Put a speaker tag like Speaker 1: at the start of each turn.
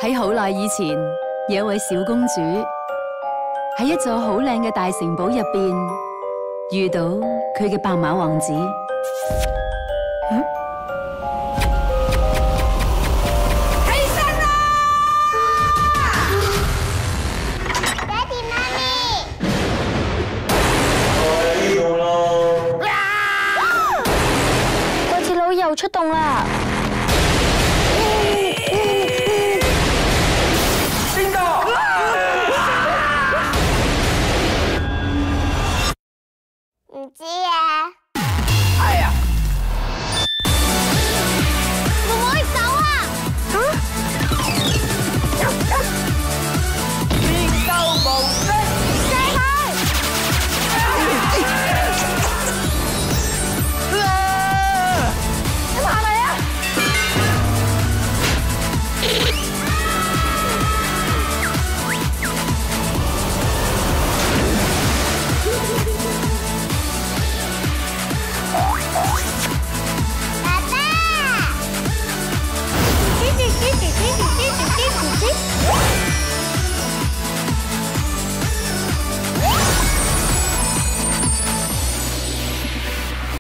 Speaker 1: 喺好耐以前，有一位小公主喺一座好靚嘅大城堡入邊，遇到佢嘅白馬王子。
Speaker 2: 起身啦！爹哋媽咪，
Speaker 3: 我喺呢度咯。
Speaker 2: 怪鐵佬又出動啦！ 唔知